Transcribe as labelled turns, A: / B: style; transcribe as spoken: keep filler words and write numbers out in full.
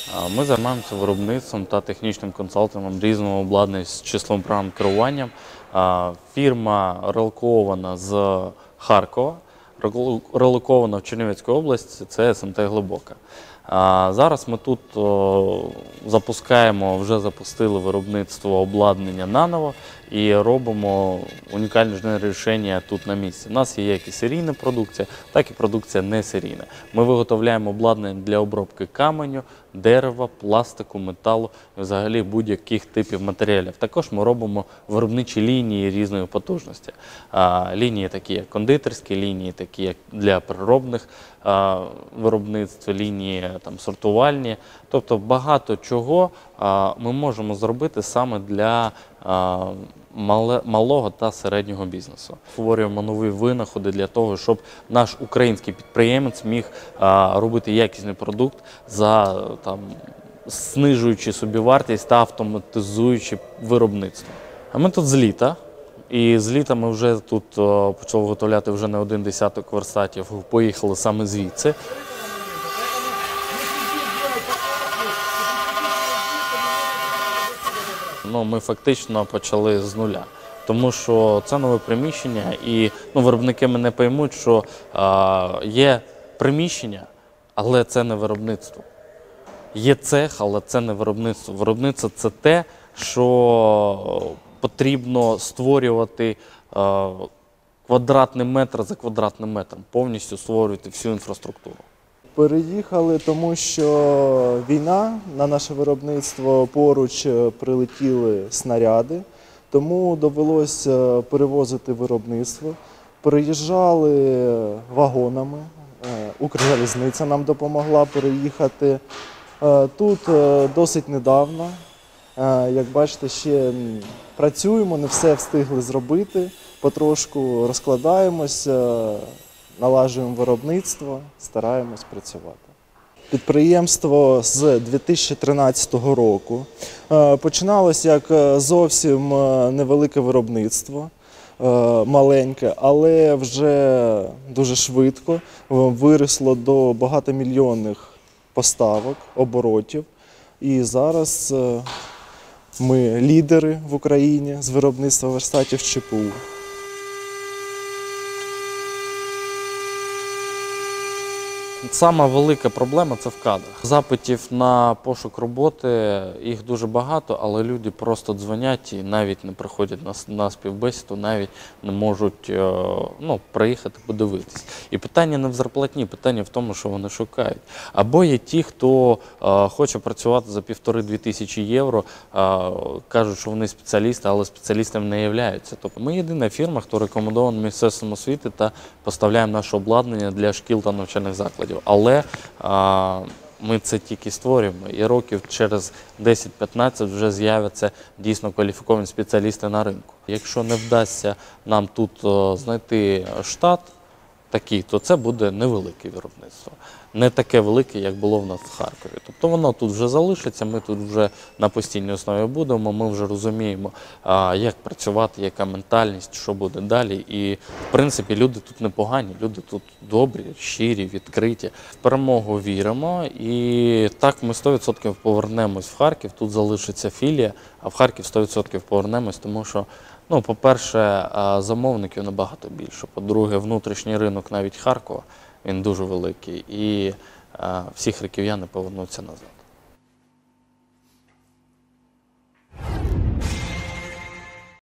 A: Ми займаємося виробництвом та технічним консалтингом різного обладнання з числом програм керування. Фірма релокована з Харкова, релокована в Чернівецьку область, це ес ем те Глибока. Зараз ми тут запускаємо, вже запустили виробництво обладнання наново і робимо унікальне рішення тут на місці. У нас є як і серійна продукція, так і продукція не серійна. Ми виготовляємо обладнання для обробки каменю, дерева, пластику, металу і взагалі будь-яких типів матеріалів. Також ми робимо виробничі лінії різної потужності. Лінії такі як кондитерські, лінії такі як для переробних виробництв, лінії там, сортувальні. Тобто багато чого ми можемо зробити саме для малого та середнього бізнесу. Створюємо нові винаходи для того, щоб наш український підприємець міг робити якісний продукт, за, там, знижуючи собівартість та автоматизуючи виробництво. А ми тут з літа. І з літа ми вже тут почали виготовляти вже не один десяток верстатів, поїхали саме звідси. Ну, ми фактично почали з нуля, тому що це нове приміщення і ну, виробники мене поймуть, що а, є приміщення, але це не виробництво. Є цех, але це не виробництво. Виробництво – це те, що потрібно створювати а, квадратний метр за квадратним метром, повністю створювати всю інфраструктуру.
B: Переїхали, тому що війна, на наше виробництво поруч прилетіли снаряди, тому довелося перевозити виробництво. Переїжджали вагонами, Укрзалізниця нам допомогла переїхати. Тут досить недавно, як бачите, ще працюємо, не все встигли зробити, потрошку розкладаємося. Налажуємо виробництво, стараємось працювати. Підприємство з дві тисячі тринадцятого року. Починалось як зовсім невелике виробництво, маленьке, але вже дуже швидко виросло до багатомільйонних поставок, оборотів. І зараз ми лідери в Україні з виробництва верстатів ЧПУ.
A: Сама велика проблема – це в кадрах. Запитів на пошук роботи, їх дуже багато, але люди просто дзвонять і навіть не приходять на, на співбесіду, навіть не можуть ну, приїхати подивитись. І питання не в зарплатні, питання в тому, що вони шукають. Або є ті, хто е, хоче працювати за півтори-дві тисячі євро, е, кажуть, що вони спеціалісти, але спеціалістами не являються. Тобто ми єдина фірма, хто рекомендований Міністерством освіти та поставляємо наше обладнання для шкіл та навчальних закладів. Але а, ми це тільки створюємо, і років через десять-п'ятнадцять вже з'являться дійсно кваліфіковані спеціалісти на ринку. Якщо не вдасться нам тут о, знайти штат такий, то це буде невелике виробництво. Не таке велике, як було в нас в Харкові. Тобто воно тут вже залишиться, ми тут вже на постійній основі будемо, ми вже розуміємо, а, як працювати, яка ментальність, що буде далі. І, в принципі, люди тут непогані, люди тут добрі, щирі, відкриті. В перемогу віримо і так ми сто відсотків повернемось в Харків, тут залишиться філія, а в Харків сто відсотків повернемось, тому що ну, по-перше, замовників набагато більше, по-друге, внутрішній ринок навіть Харкова, він дуже великий, і всі харків'яни повернуться назад.